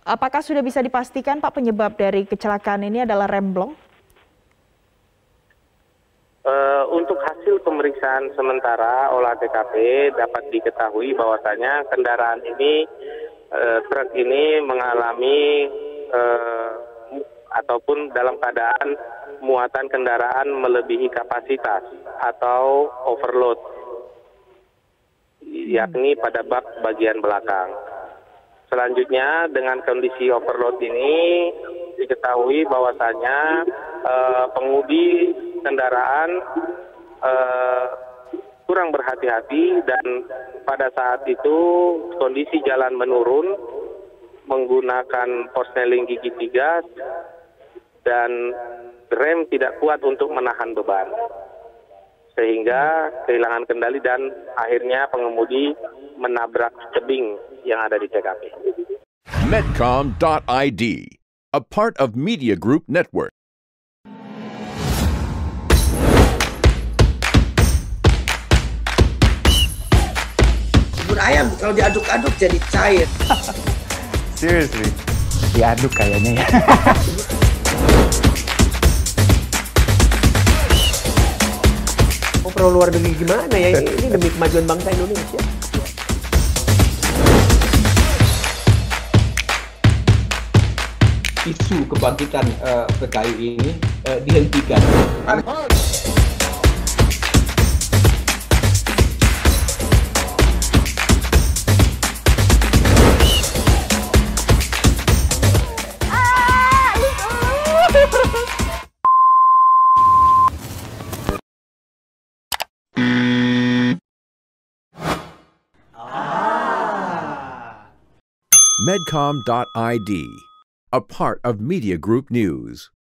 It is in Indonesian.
Apakah sudah bisa dipastikan Pak penyebab dari kecelakaan ini adalah remblong? Untuk hasil pemeriksaan sementara olah TKP dapat diketahui bahwasanya kendaraan ini, truk ini mengalami ataupun dalam keadaan muatan kendaraan melebihi kapasitas atau overload, yakni pada bak bagian belakang. Selanjutnya dengan kondisi overload ini diketahui bahwasanya pengemudi kendaraan kurang berhati-hati dan pada saat itu kondisi jalan menurun menggunakan porsneling gigi 3 dan rem tidak kuat untuk menahan beban sehingga kehilangan kendali dan akhirnya pengemudi menabrak tebing yang ada di TKP. Medcom.id, a part of Media Group Network. Bubur ayam kalau diaduk-aduk jadi cair. Seriously? Diaduk kayaknya ya. Mau pro luar negeri gimana ya? Ini demi kemajuan bangsa Indonesia. Isu kebangkitan PKI ini dihentikan. Medcom.id, a part of Media Group News.